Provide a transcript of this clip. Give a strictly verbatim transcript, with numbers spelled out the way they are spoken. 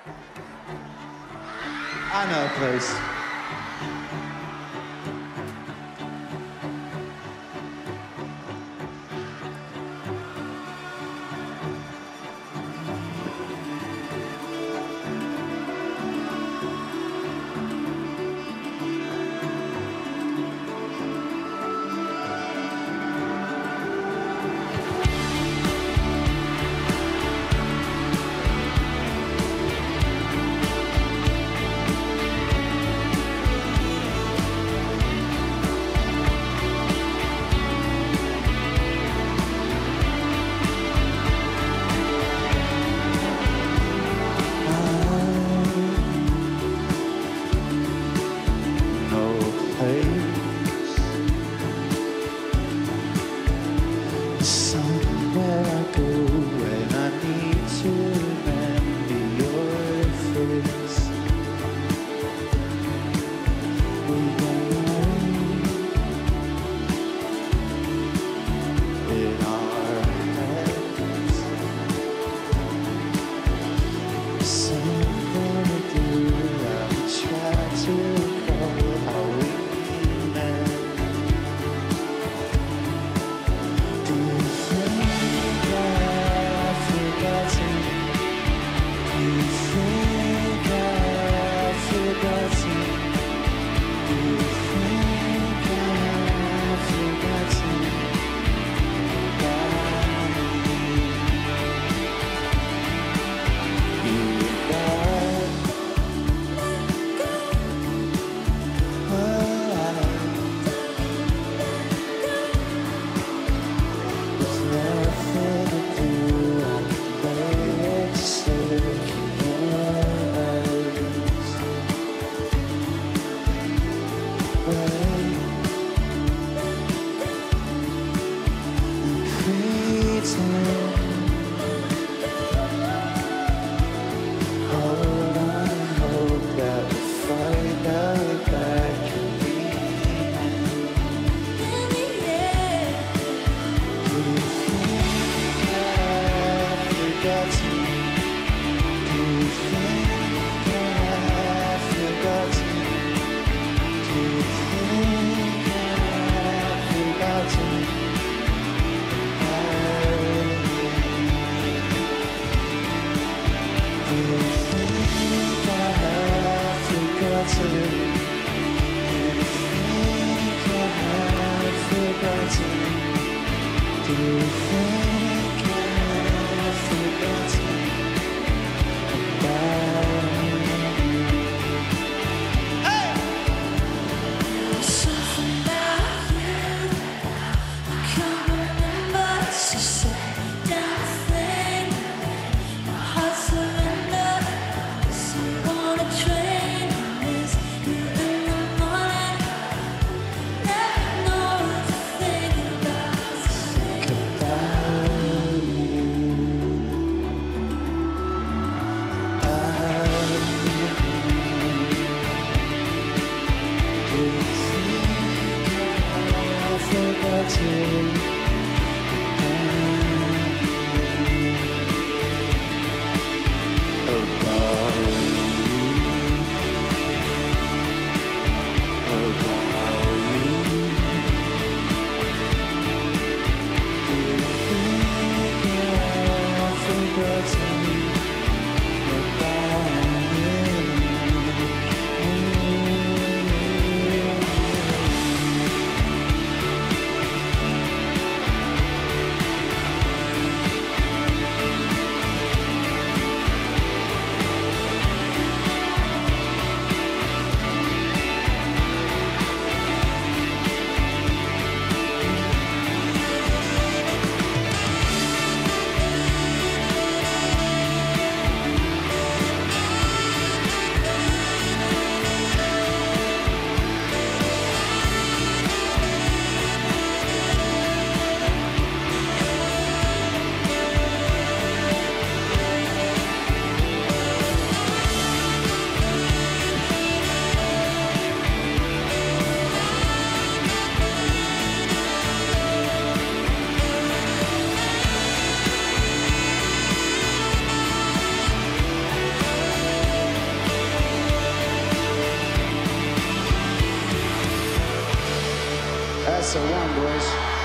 I know a place. Somewhere I go when I need to remember your face. We are in our heads. Something to do, I try to recall how we met. Do you think I've forgotten? Do you think I've forgotten? Do you think I've forgotten about me? You and I, with nothing to do, I can wait to look in your eyes. Wait and pretend. Hold on and hope that we find out that can be. Do you think I've forgotten? Do you think I've forgotten? Do you think I've forgotten about me? Do you think I've forgotten? Do you think I've forgotten? Do you think I've forgotten about me? Something about you I can't remember. It's just a damn thing. My heart surrender. So on a train, miss you in the morning. Never know what to think about. Think about you. Do you think I've forgotten about you? About you? Do you think I've forgotten about you? So one, boys.